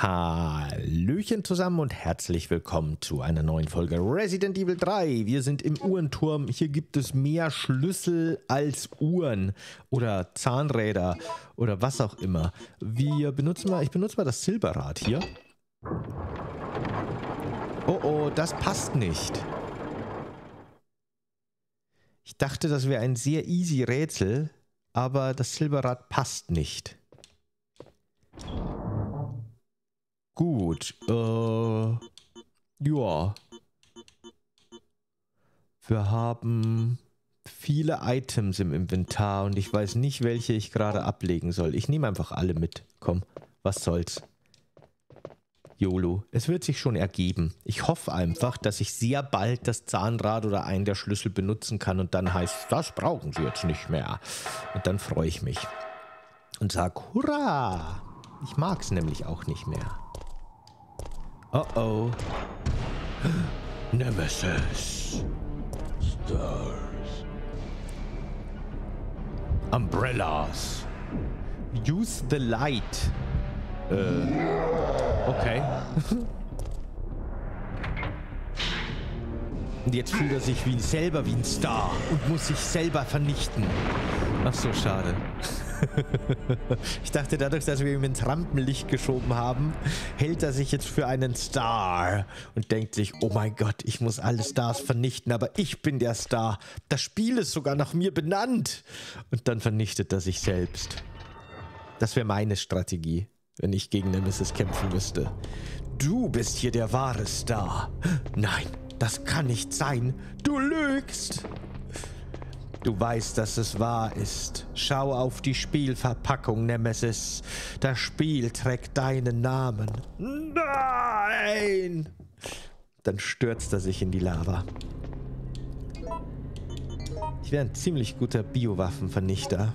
Hallöchen zusammen und herzlich willkommen zu einer neuen Folge Resident Evil 3. Wir sind im Uhrenturm. Hier gibt es mehr Schlüssel als Uhren oder Zahnräder oder was auch immer. Ich benutze mal das Silberrad hier. Oh, das passt nicht. Ich dachte, das wäre ein sehr easy Rätsel, aber das Silberrad passt nicht. Gut, ja. Wir haben viele Items im Inventar und ich weiß nicht, welche ich gerade ablegen soll. Ich nehme einfach alle mit. Komm, was soll's. YOLO. Es wird sich schon ergeben. Ich hoffe einfach, dass ich sehr bald das Zahnrad oder einen der Schlüssel benutzen kann und dann heißt, das brauchen Sie jetzt nicht mehr. Und dann freue ich mich. Und sag, hurra! Ich mag's nämlich auch nicht mehr. Oh. Nemesis. Stars. Umbrellas. Use the light. Okay. Und jetzt fühlt er sich selber wie ein Star und muss sich selber vernichten. Ach so, schade. Ich dachte, dadurch, dass wir ihm ins Rampenlicht geschoben haben, hält er sich jetzt für einen Star und denkt sich, oh mein Gott, ich muss alle Stars vernichten, aber ich bin der Star. Das Spiel ist sogar nach mir benannt. Und dann vernichtet er sich selbst. Das wäre meine Strategie, wenn ich gegen Nemesis kämpfen müsste. Du bist hier der wahre Star. Nein, das kann nicht sein. Du lügst. Du weißt, dass es wahr ist. Schau auf die Spielverpackung, Nemesis. Das Spiel trägt deinen Namen. Nein! Dann stürzt er sich in die Lava. Ich wäre ein ziemlich guter Biowaffenvernichter.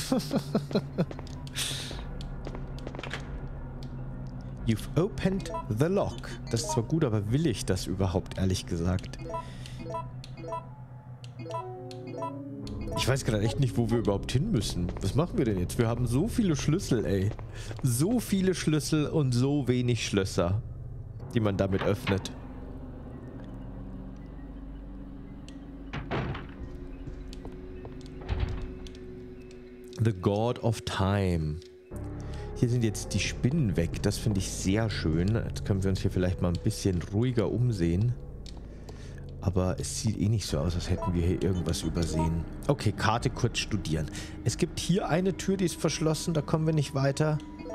You've opened the lock. Das ist zwar gut, aber will ich das überhaupt, ehrlich gesagt? Ich weiß gerade echt nicht, wo wir überhaupt hin müssen. Was machen wir denn jetzt? Wir haben so viele Schlüssel, ey. So viele Schlüssel und so wenig Schlösser, die man damit öffnet. The God of Time. Hier sind jetzt die Spinnen weg. Das finde ich sehr schön. Jetzt können wir uns hier vielleicht mal ein bisschen ruhiger umsehen. Aber es sieht eh nicht so aus, als hätten wir hier irgendwas übersehen. Okay, Karte kurz studieren. Es gibt hier eine Tür, die ist verschlossen. Da kommen wir nicht weiter.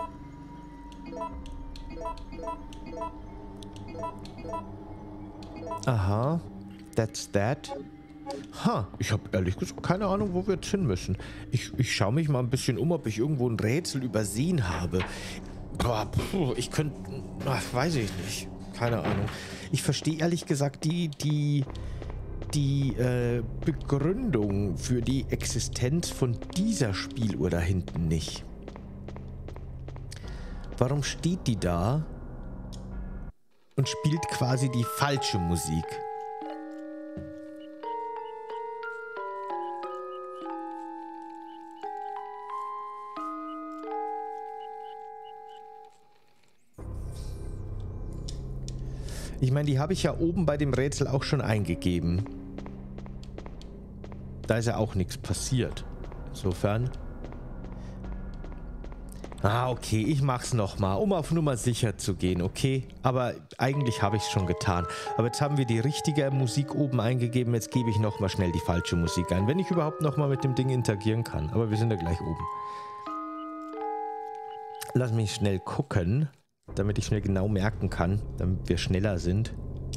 Aha. That's that. Ich habe ehrlich gesagt keine Ahnung, wo wir jetzt hin müssen. Ich schaue mich mal ein bisschen um, ob ich irgendwo ein Rätsel übersehen habe. Ich könnte... weiß ich nicht. Keine Ahnung. Ich verstehe ehrlich gesagt die Begründung für die Existenz von dieser Spieluhr da hinten nicht. Warum steht die da und spielt quasi die falsche Musik? Ich meine, die habe ich ja oben bei dem Rätsel auch schon eingegeben. Da ist ja auch nichts passiert. Insofern. Okay, ich mach's nochmal, um auf Nummer sicher zu gehen, okay? Aber eigentlich habe ich es schon getan. Aber jetzt haben wir die richtige Musik oben eingegeben. Jetzt gebe ich nochmal schnell die falsche Musik ein, wenn ich überhaupt nochmal mit dem Ding interagieren kann. Aber wir sind ja gleich oben. Lass mich schnell gucken, damit ich schnell genau merken kann, damit wir schneller sind.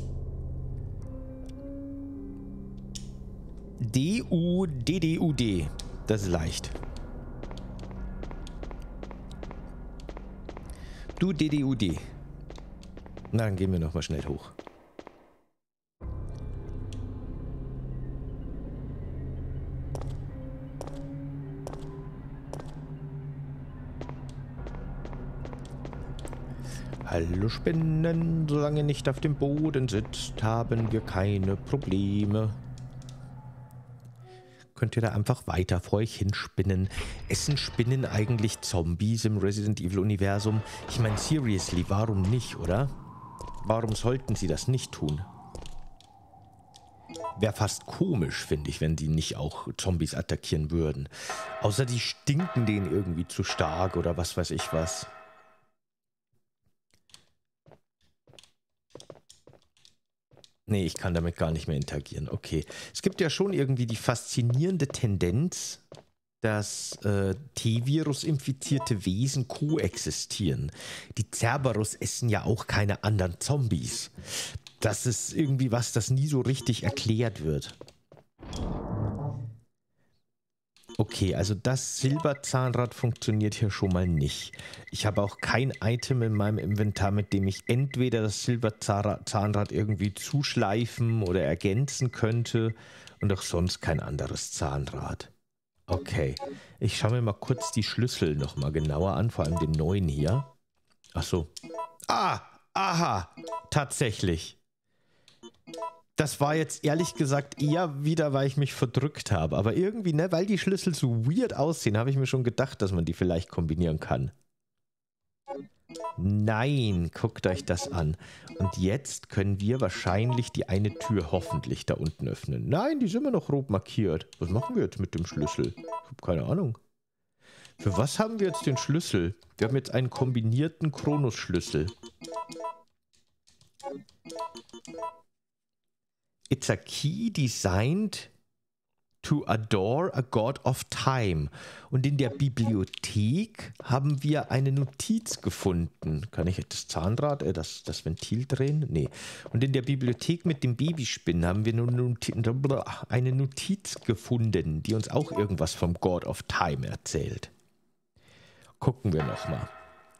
D-U-D-D-U-D. Das ist leicht. Du D-D-U-D. Na, dann gehen wir nochmal schnell hoch. Hallo Spinnen, solange ihr nicht auf dem Boden sitzt, haben wir keine Probleme. Könnt ihr da einfach weiter vor euch hinspinnen. Essen Spinnen eigentlich Zombies im Resident Evil-Universum? Ich meine, seriously, warum nicht, oder? Warum sollten sie das nicht tun? Wäre fast komisch, finde ich, wenn die nicht auch Zombies attackieren würden. Außer die stinken denen irgendwie zu stark oder was weiß ich was. Nee, ich kann damit gar nicht mehr interagieren. Okay. Es gibt ja schon irgendwie die faszinierende Tendenz, dass T-Virus-infizierte Wesen koexistieren. Die Cerberus essen ja auch keine anderen Zombies. Das ist irgendwie was, das nie so richtig erklärt wird. Okay, also das Silberzahnrad funktioniert hier schon mal nicht. Ich habe auch kein Item in meinem Inventar, mit dem ich entweder das Silberzahnrad irgendwie zuschleifen oder ergänzen könnte und auch sonst kein anderes Zahnrad. Okay, ich schaue mir mal kurz die Schlüssel nochmal genauer an, vor allem den neuen hier. Ach so. Ah, aha, tatsächlich. Das war jetzt ehrlich gesagt eher wieder, weil ich mich verdrückt habe. Aber irgendwie, ne, weil die Schlüssel so weird aussehen, habe ich mir schon gedacht, dass man die vielleicht kombinieren kann. Nein, guckt euch das an. Und jetzt können wir wahrscheinlich die eine Tür hoffentlich da unten öffnen. Nein, die sind immer noch rot markiert. Was machen wir jetzt mit dem Schlüssel? Ich habe keine Ahnung. Für was haben wir jetzt den Schlüssel? Wir haben jetzt einen kombinierten Kronos-Schlüssel. It's a key designed to adore a god of time. Und in der Bibliothek haben wir eine Notiz gefunden. Kann ich das Zahnrad, das Ventil drehen? Nee. Und in der Bibliothek mit dem Babyspinnen haben wir eine Notiz gefunden, die uns auch irgendwas vom God of Time erzählt. Gucken wir nochmal.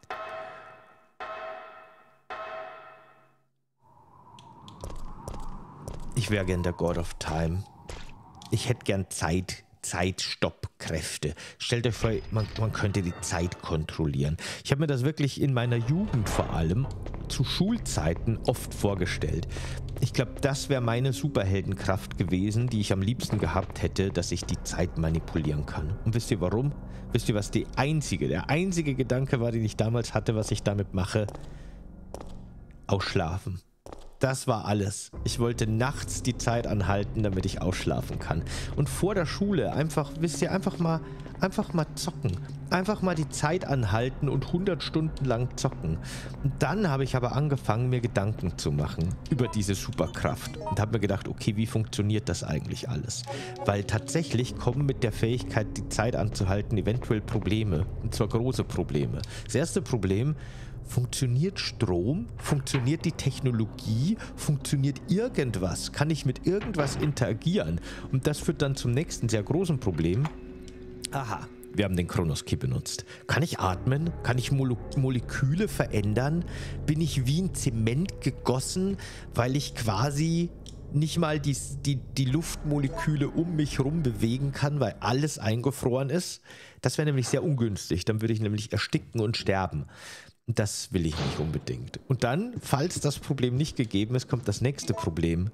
Ich wäre gern der God of Time. Ich hätte gern Zeitstoppkräfte. Stellt euch vor, man könnte die Zeit kontrollieren. Ich habe mir das wirklich in meiner Jugend vor allem zu Schulzeiten oft vorgestellt. Ich glaube, das wäre meine Superheldenkraft gewesen, die ich am liebsten gehabt hätte, dass ich die Zeit manipulieren kann. Und wisst ihr warum? Wisst ihr, was der einzige Gedanke war, den ich damals hatte, was ich damit mache? Ausschlafen. Das war alles. Ich wollte nachts die Zeit anhalten, damit ich ausschlafen kann. Und vor der Schule einfach, wisst ihr, einfach mal zocken. Einfach mal die Zeit anhalten und 100 Stunden lang zocken. Und dann habe ich aber angefangen, mir Gedanken zu machen über diese Superkraft. Und habe mir gedacht, okay, wie funktioniert das eigentlich alles? Weil tatsächlich kommen mit der Fähigkeit, die Zeit anzuhalten, eventuell Probleme. Und zwar große Probleme. Das erste Problem: funktioniert Strom? Funktioniert die Technologie? Funktioniert irgendwas? Kann ich mit irgendwas interagieren? Und das führt dann zum nächsten sehr großen Problem. Aha, wir haben den Kronos Key benutzt. Kann ich atmen? Kann ich Moleküle verändern? Bin ich wie in Zement gegossen, weil ich quasi nicht mal die Luftmoleküle um mich herum bewegen kann, weil alles eingefroren ist? Das wäre nämlich sehr ungünstig. Dann würde ich nämlich ersticken und sterben. Das will ich nicht unbedingt. Und dann, falls das Problem nicht gegeben ist, kommt das nächste Problem.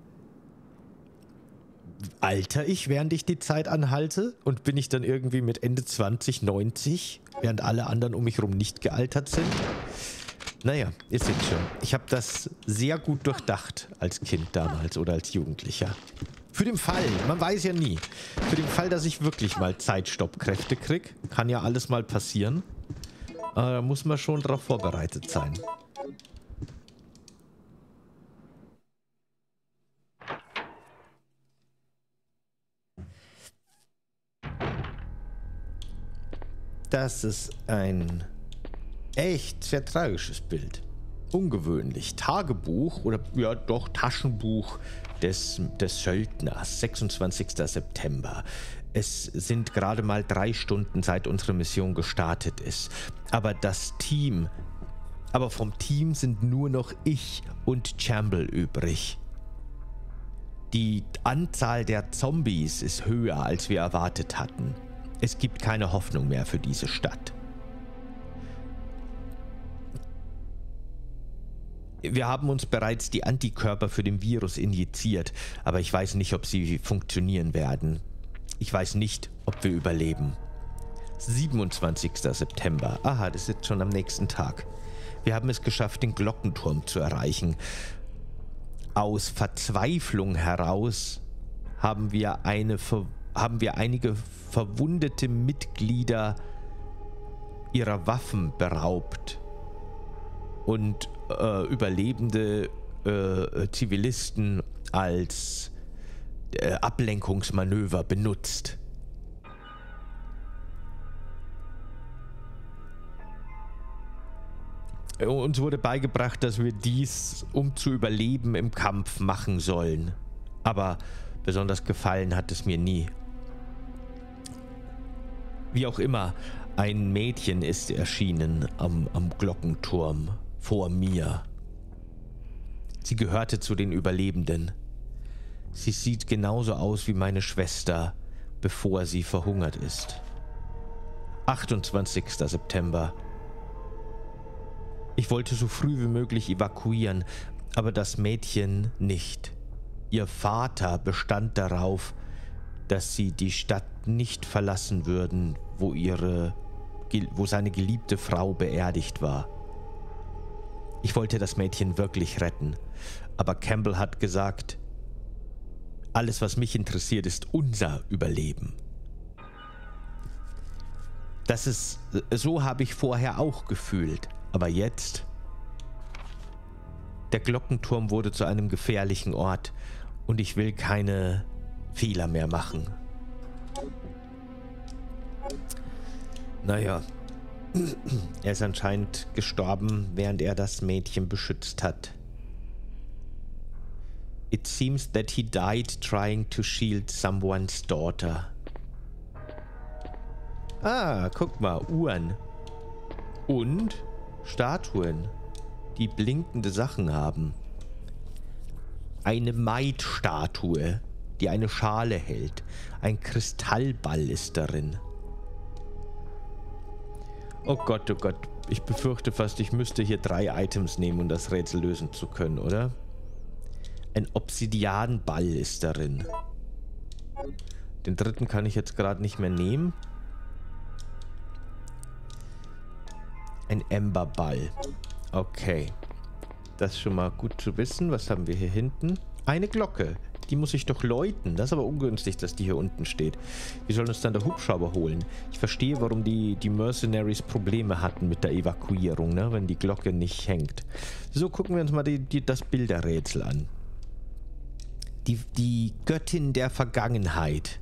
Alter ich, während ich die Zeit anhalte? Und bin ich dann irgendwie mit Ende 20, 90, während alle anderen um mich herum nicht gealtert sind? Naja, ihr seht schon. Ich habe das sehr gut durchdacht als Kind damals oder als Jugendlicher. Für den Fall, man weiß ja nie, für den Fall, dass ich wirklich mal Zeitstoppkräfte kriege, kann ja alles mal passieren. Da muss man schon darauf vorbereitet sein. Das ist ein echt sehr tragisches Bild. Ungewöhnlich. Tagebuch oder ja doch Taschenbuch des Söldners. 26. September. Es sind gerade mal 3 Stunden, seit unsere Mission gestartet ist. Aber vom Team sind nur noch ich und Chamble übrig. Die Anzahl der Zombies ist höher, als wir erwartet hatten. Es gibt keine Hoffnung mehr für diese Stadt. Wir haben uns bereits die Antikörper für den Virus injiziert, aber ich weiß nicht, ob sie funktionieren werden. Ich weiß nicht, ob wir überleben. 27. September. Aha, das ist jetzt schon am nächsten Tag. Wir haben es geschafft, den Glockenturm zu erreichen. Aus Verzweiflung heraus haben wir einige verwundete Mitglieder ihrer Waffen beraubt und überlebende Zivilisten als Ablenkungsmanöver benutzt. Uns wurde beigebracht, dass wir dies, um zu überleben, im Kampf machen sollen. Aber besonders gefallen hat es mir nie. Wie auch immer, ein Mädchen ist erschienen am Glockenturm vor mir. Sie gehörte zu den Überlebenden. Sie sieht genauso aus wie meine Schwester, bevor sie verhungert ist. 28. September. Ich wollte so früh wie möglich evakuieren, aber das Mädchen nicht. Ihr Vater bestand darauf, dass sie die Stadt nicht verlassen würden, wo seine geliebte Frau beerdigt war. Ich wollte das Mädchen wirklich retten, aber Campbell hat gesagt, alles, was mich interessiert, ist unser Überleben. So habe ich vorher auch gefühlt, aber jetzt... Der Glockenturm wurde zu einem gefährlichen Ort und ich will keine Fehler mehr machen. Naja, er ist anscheinend gestorben, während er das Mädchen beschützt hat. It seems that he died trying to shield someone's daughter. Ah, guck mal, Uhren. Und Statuen, die blinkende Sachen haben. Eine Maid-Statue, die eine Schale hält. Ein Kristallball ist darin. Oh Gott, ich befürchte fast, ich müsste hier 3 Items nehmen, um das Rätsel lösen zu können, oder? Ein Obsidianball ist darin. Den dritten kann ich jetzt gerade nicht mehr nehmen. Ein Emberball. Okay. Das ist schon mal gut zu wissen. Was haben wir hier hinten? Eine Glocke. Die muss ich doch läuten. Das ist aber ungünstig, dass die hier unten steht. Wir sollen uns dann der Hubschrauber holen. Ich verstehe, warum die Mercenaries Probleme hatten mit der Evakuierung, ne? Wenn die Glocke nicht hängt. So, gucken wir uns mal das Bilderrätsel an. Die Göttin der Vergangenheit.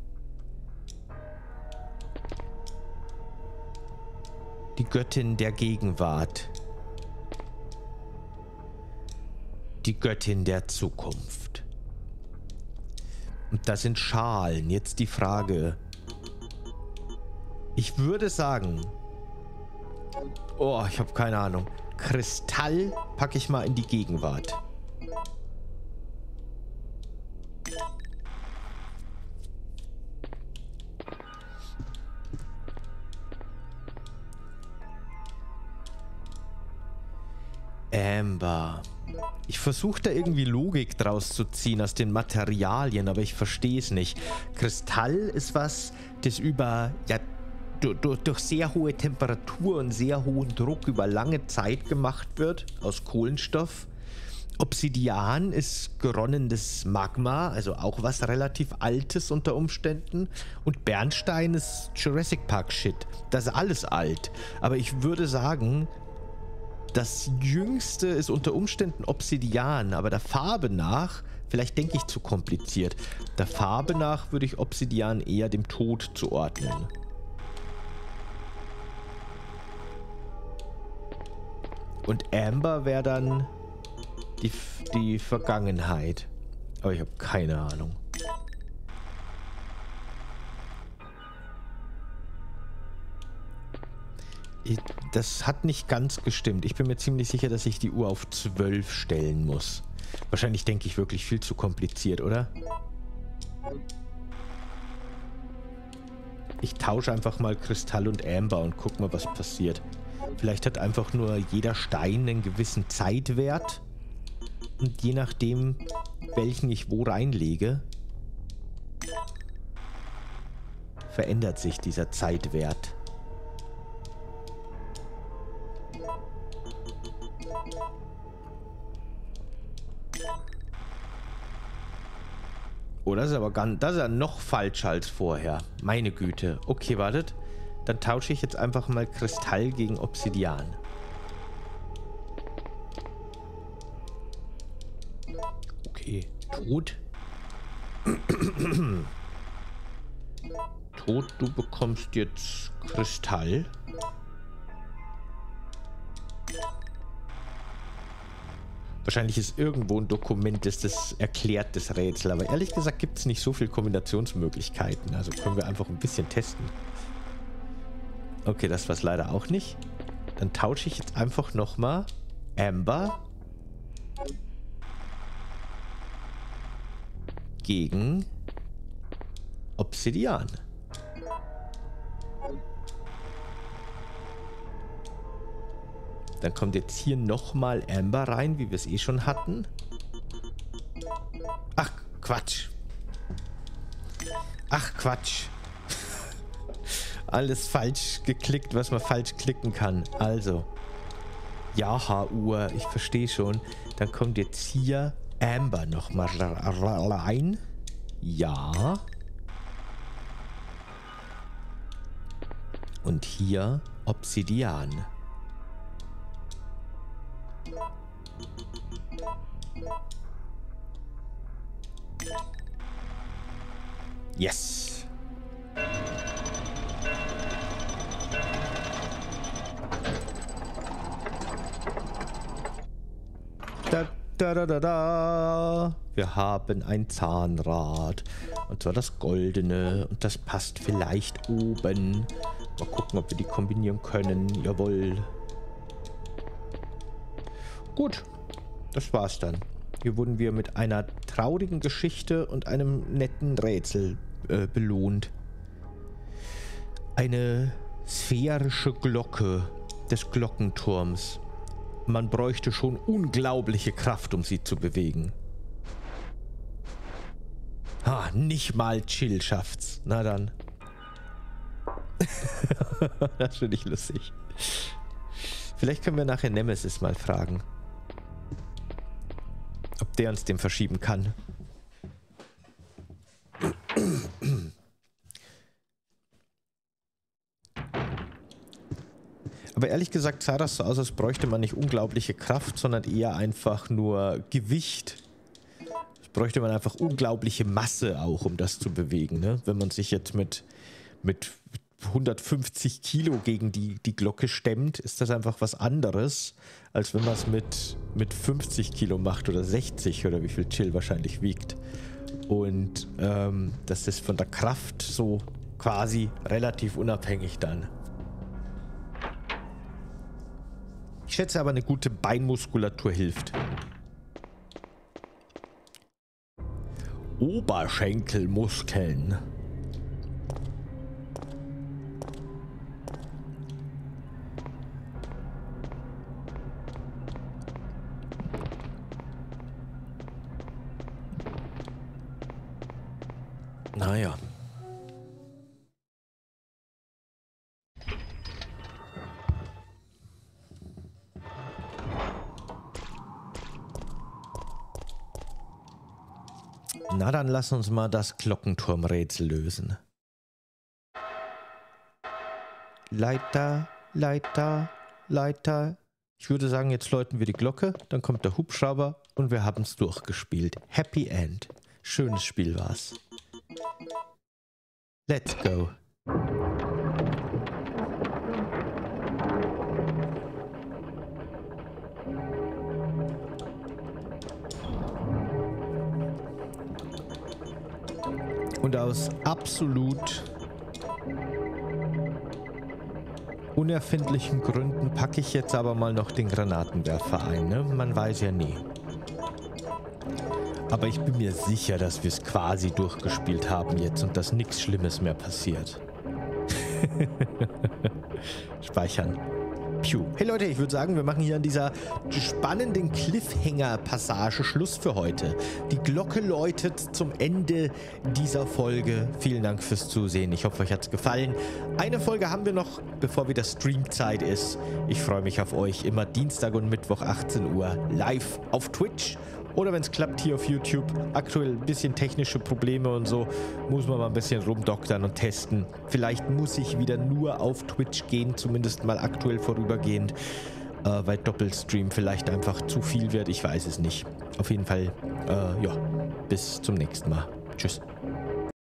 Die Göttin der Gegenwart. Die Göttin der Zukunft. Und das sind Schalen. Jetzt die Frage. Ich würde sagen... Oh, ich habe keine Ahnung. Kristall packe ich mal in die Gegenwart. Amber. Ich versuche da irgendwie Logik draus zu ziehen aus den Materialien, aber ich verstehe es nicht. Kristall ist was, das durch sehr hohe Temperatur und sehr hohen Druck über lange Zeit gemacht wird, aus Kohlenstoff. Obsidian ist geronnenes Magma, also auch was relativ Altes unter Umständen. Und Bernstein ist Jurassic Park Shit. Das ist alles alt. Aber ich würde sagen... Das Jüngste ist unter Umständen Obsidian, aber der Farbe nach, vielleicht denke ich zu kompliziert, der Farbe nach würde ich Obsidian eher dem Tod zuordnen. Und Amber wäre dann die Vergangenheit. Aber ich habe keine Ahnung. Das hat nicht ganz gestimmt. Ich bin mir ziemlich sicher, dass ich die Uhr auf 12 stellen muss. Wahrscheinlich denke ich wirklich viel zu kompliziert, oder? Ich tausche einfach mal Kristall und Amber und guck mal, was passiert. Vielleicht hat einfach nur jeder Stein einen gewissen Zeitwert. Und je nachdem, welchen ich wo reinlege, verändert sich dieser Zeitwert. Oh, das ist aber das ist ja noch falscher als vorher. Meine Güte. Okay, wartet. Dann tausche ich jetzt einfach mal Kristall gegen Obsidian. Okay, Tod. Tod, du bekommst jetzt Kristall. Wahrscheinlich ist irgendwo ein Dokument, das erklärt das Rätsel. Aber ehrlich gesagt gibt es nicht so viele Kombinationsmöglichkeiten. Also können wir einfach ein bisschen testen. Okay, das war es leider auch nicht. Dann tausche ich jetzt einfach nochmal Amber gegen Obsidian. Dann kommt jetzt hier nochmal Amber rein, wie wir es eh schon hatten. Ach, Quatsch. Ach, Quatsch. Alles falsch geklickt, was man falsch klicken kann. Also. Ja, H-Uhr, ich verstehe schon. Dann kommt jetzt hier Amber nochmal rein. Ja. Und hier Obsidian. Yes. Da, da, da, da, da. Wir haben ein Zahnrad. Und zwar das goldene. Und das passt vielleicht oben. Mal gucken, ob wir die kombinieren können. Jawohl. Gut. Das war's dann. Hier wurden wir mit einer traurigen Geschichte und einem netten Rätsel belohnt. Eine sphärische Glocke des Glockenturms. Man bräuchte schon unglaubliche Kraft, um sie zu bewegen. Ah, nicht mal Chill schafft's. Na dann. Das finde ich lustig. Vielleicht können wir nachher Nemesis mal fragen. Ob der uns den verschieben kann. Aber ehrlich gesagt sah das so aus, als bräuchte man nicht unglaubliche Kraft, sondern eher einfach nur Gewicht. Es bräuchte man einfach unglaubliche Masse auch, um das zu bewegen. Ne? Wenn man sich jetzt mit 150 Kilo gegen die Glocke stemmt, ist das einfach was anderes, als wenn man es mit 50 Kilo macht oder 60 oder wie viel Chill wahrscheinlich wiegt. Und das ist von der Kraft so quasi relativ unabhängig dann. Ich schätze aber, eine gute Beinmuskulatur hilft. Oberschenkelmuskeln. Naja. Na, dann lass uns mal das Glockenturmrätsel lösen. Leiter, Leiter, Leiter. Ich würde sagen, jetzt läuten wir die Glocke, dann kommt der Hubschrauber und wir haben es durchgespielt. Happy End. Schönes Spiel war's. Let's go. Und aus absolut unerfindlichen Gründen packe ich jetzt aber mal noch den Granatenwerfer ein. Ne? Man weiß ja nie. Aber ich bin mir sicher, dass wir es quasi durchgespielt haben jetzt und dass nichts Schlimmes mehr passiert. Speichern. Piu. Hey Leute, ich würde sagen, wir machen hier an dieser spannenden Cliffhanger-Passage Schluss für heute. Die Glocke läutet zum Ende dieser Folge. Vielen Dank fürs Zusehen. Ich hoffe, euch hat es gefallen. Eine Folge haben wir noch, bevor wieder Streamzeit ist. Ich freue mich auf euch. Immer Dienstag und Mittwoch 18 Uhr live auf Twitch. Oder wenn es klappt, hier auf YouTube. Aktuell ein bisschen technische Probleme und so. Muss man mal ein bisschen rumdoktern und testen. Vielleicht muss ich wieder nur auf Twitch gehen, zumindest mal aktuell vorübergehend. Weil Doppelstream vielleicht einfach zu viel wird. Ich weiß es nicht. Auf jeden Fall, ja, bis zum nächsten Mal. Tschüss.